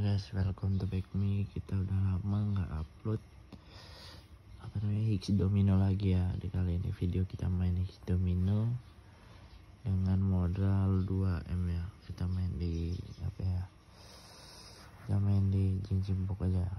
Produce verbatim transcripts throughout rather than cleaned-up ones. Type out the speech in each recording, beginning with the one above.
guys, welcome to back me. Kita udah lama nggak upload apa namanya X Domino lagi ya. Di kali ini video kita main X Domino dengan modal dua M ya. Kita main di apa ya? Kita main di Jinjimbok aja.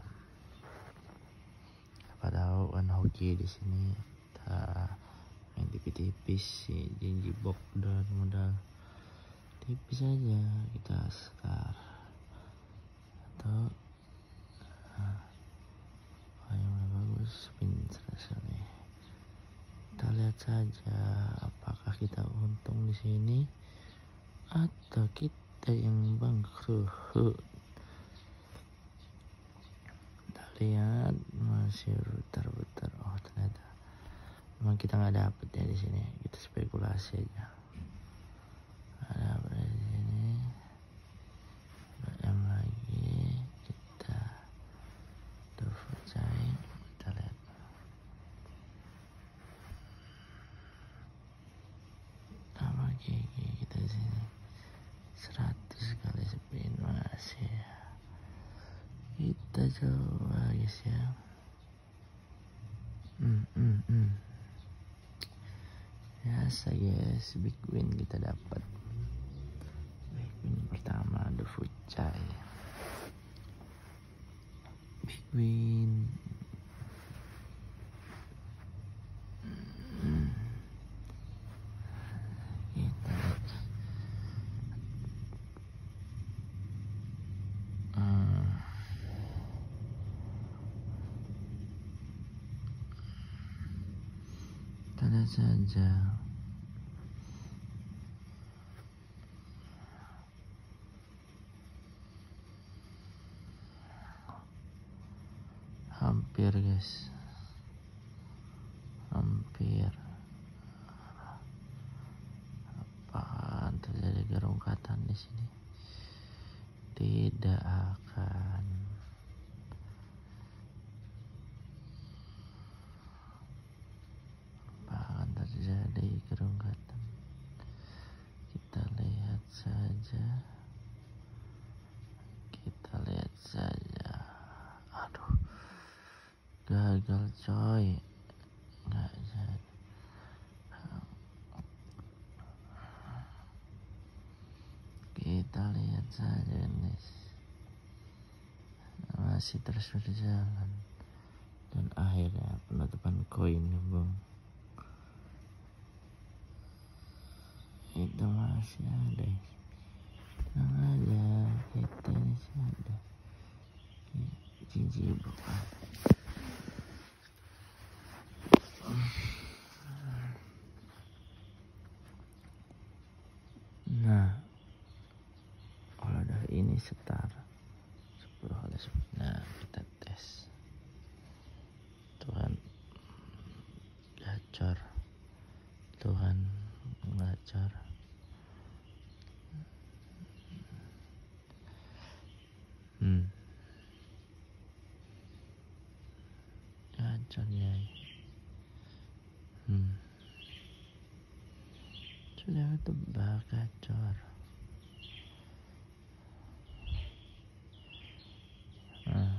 Padahal one hoki di sini kita main tipis-tipis sih. Jinjimbok dan modal tipis aja kita sekar atau nah, yang bagus pinterest nih. Kita lihat saja apakah kita untung di sini atau kita yang bangkrut. Kita lihat masih putar-putar. Oh ternyata memang kita nggak dapet ya di sini. Kita spekulasi aja. Ada apa di sini? Yang lagi kita tuh cai, kita lihat. Apa gigi kita di sini? seratus kali spin masih. Kita coba guys ya. Hmm, hmm, hmm. Biasa guys, big win kita dapat. Big win pertama ada fucai. Big win. Hmm. Kita hmm. Kita saja. Hampir guys, hampir. Apaan terjadi gerungkatan di sini? Tidak akan. Apa akan terjadi gerungkatan? Kita lihat saja. Kita lihat saja. Aduh. Gagal coy, nggak jadi. Kita lihat saja nih, masih terus berjalan dan akhirnya penutupan koin bung itu masih ada. Tenang aja, kita masih ada. Jinjimbok. Nah, kalau udah ini setara sepuluh kali sepuluh. Nah, kita tes. Tuhan gacor. Tuhan gacor. Hmm. Gacor ya. Hmm. Sudah tebak gacor. Nah.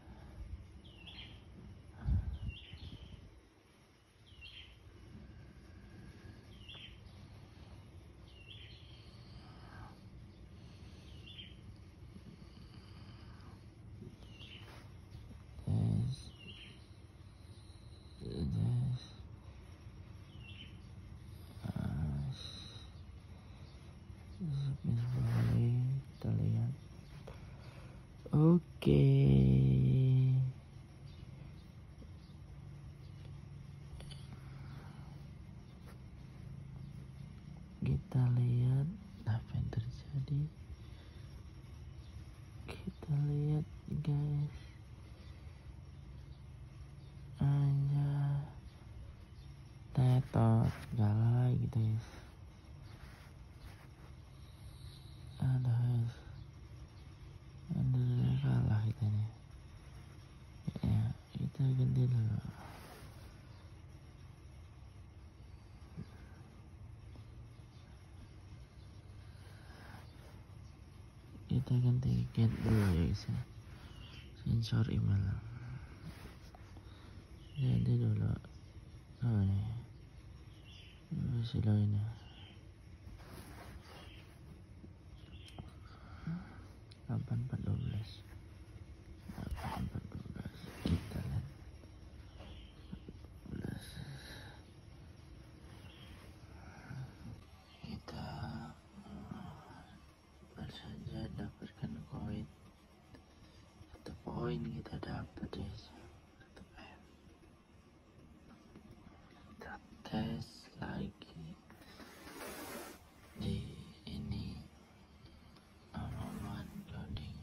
Kita lihat. Oke. Kita lihat apa yang terjadi. Kita lihat guys. Aja. Tetot galah lagi guys. Ada guys. Ada kalah kita nih. Ya, kita ganti dulu. kita ganti tiket dulu ya guys ya. Sensor email ganti dulu. Oh ini masih lainnya delapan empat dua belas delapan empat dua belas kita lihat kita baru saja dapatkan koin satu poin kita dapat guys. Kita tes lagi di ini alamat loading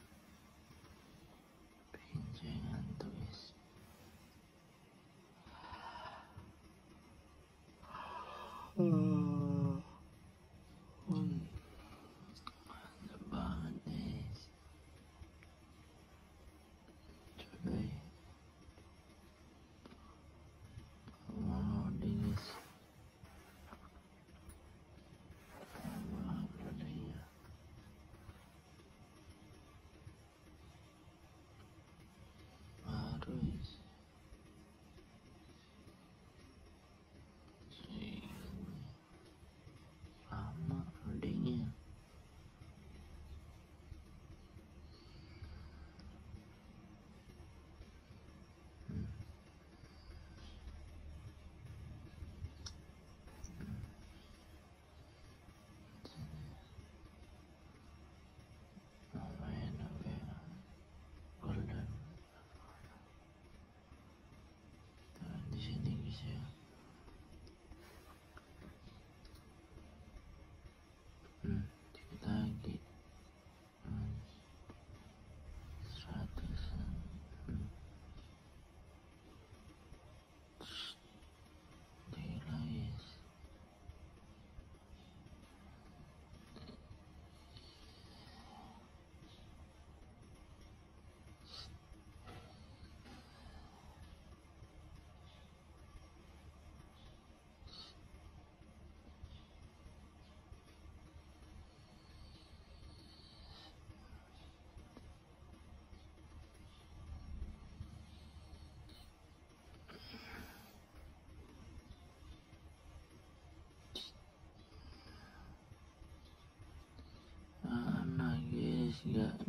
pinjangan tulis hmm. Hmm. Mantap banget guys. Coba ya mau loading guys. Lama loadingnya. Hmm. Lumayan apa ya, golden. Nah, di sini guys ya. Hmm, dikit lagi. Hmm, seratus. Hmm. Gila guys. Mana guys, gak